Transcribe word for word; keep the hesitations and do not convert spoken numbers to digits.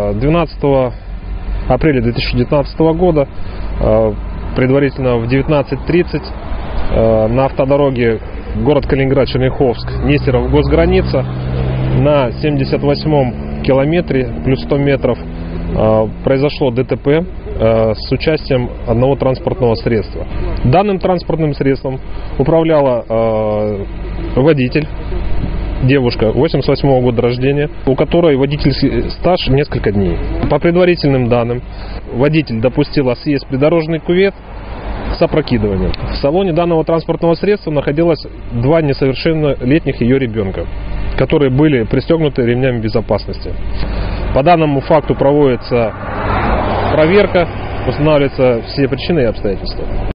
двенадцатого апреля две тысячи девятнадцатого года, предварительно в девятнадцать тридцать, на автодороге город Калининград-Черняховск, Нестеров, госграница, на семьдесят восьмом километре, плюс сто метров, произошло ДТП с участием одного транспортного средства. Данным транспортным средством управляла водитель, девушка восемьдесят восьмого года рождения, у которой водительский стаж несколько дней. По предварительным данным, водитель допустила съезд в придорожный кювет с опрокидыванием. В салоне данного транспортного средства находилось два несовершеннолетних ее ребенка, которые были пристегнуты ремнями безопасности. По данному факту проводится проверка, устанавливаются все причины и обстоятельства.